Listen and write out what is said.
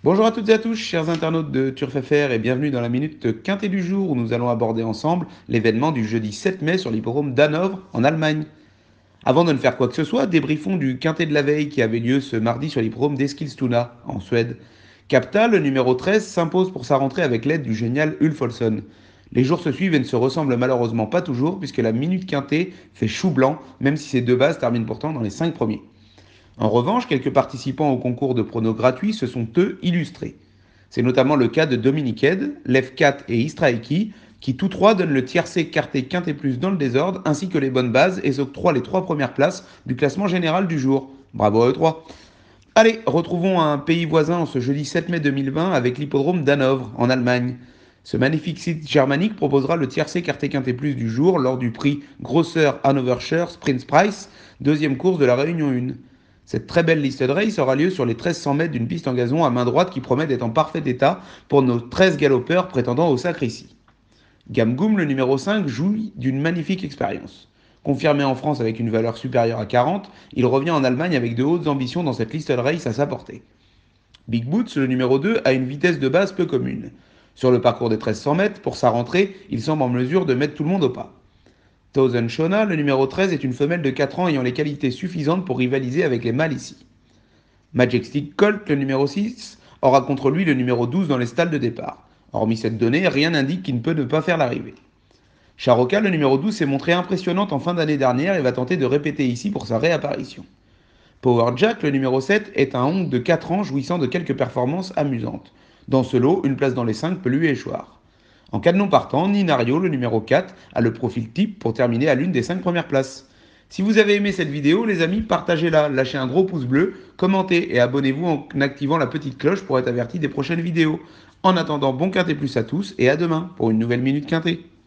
Bonjour à toutes et à tous, chers internautes de Turf FR, et bienvenue dans la minute quintée du jour où nous allons aborder ensemble l'événement du jeudi 7 mai sur l'hippodrome d'Hanovre en Allemagne. Avant de ne faire quoi que ce soit, débriefons du quintet de la veille qui avait lieu ce mardi sur l'hippodrome d'Eskilstuna en Suède. Capta, le numéro 13, s'impose pour sa rentrée avec l'aide du génial Ulf Olsson. Les jours se suivent et ne se ressemblent malheureusement pas toujours puisque la minute quintée fait chou blanc, même si ces deux bases terminent pourtant dans les 5 premiers. En revanche, quelques participants au concours de pronos gratuits se sont eux illustrés. C'est notamment le cas de Dominic Ed, Lev 4 et Istraiki, qui tous trois donnent le tiercé quarté quinté plus dans le désordre, ainsi que les bonnes bases et s'octroient les 3 premières places du classement général du jour. Bravo à eux trois. Allez, retrouvons un pays voisin en ce jeudi 7 mai 2020 avec l'hippodrome d'Hanovre, en Allemagne. Ce magnifique site germanique proposera le tiercé quarté quinté plus du jour lors du prix Grosser Hannoverscher Sprint Price, deuxième course de la Réunion 1. Cette très belle liste de race aura lieu sur les 1300 mètres d'une piste en gazon à main droite qui promet d'être en parfait état pour nos 13 galopeurs prétendant au sacre ici. Gamgoum, le numéro 5, jouit d'une magnifique expérience. Confirmé en France avec une valeur supérieure à 40, il revient en Allemagne avec de hautes ambitions dans cette liste de race à sa portée. Big Boots, le numéro 2, a une vitesse de base peu commune. Sur le parcours des 1300 mètres, pour sa rentrée, il semble en mesure de mettre tout le monde au pas. Thousand Shona, le numéro 13, est une femelle de 4 ans ayant les qualités suffisantes pour rivaliser avec les mâles ici. Majestic Colt, le numéro 6, aura contre lui le numéro 12 dans les stalles de départ. Hormis cette donnée, rien n'indique qu'il ne peut ne pas faire l'arrivée. Charoka, le numéro 12, s'est montrée impressionnante en fin d'année dernière et va tenter de répéter ici pour sa réapparition. Power Jack, le numéro 7, est un oncle de 4 ans jouissant de quelques performances amusantes. Dans ce lot, une place dans les 5 peut lui échoir. En cas de non partant, Ninario, le numéro 4, a le profil type pour terminer à l'une des 5 premières places. Si vous avez aimé cette vidéo, les amis, partagez-la, lâchez un gros pouce bleu, commentez et abonnez-vous en activant la petite cloche pour être averti des prochaines vidéos. En attendant, bon quintet plus à tous et à demain pour une nouvelle Minute Quintet.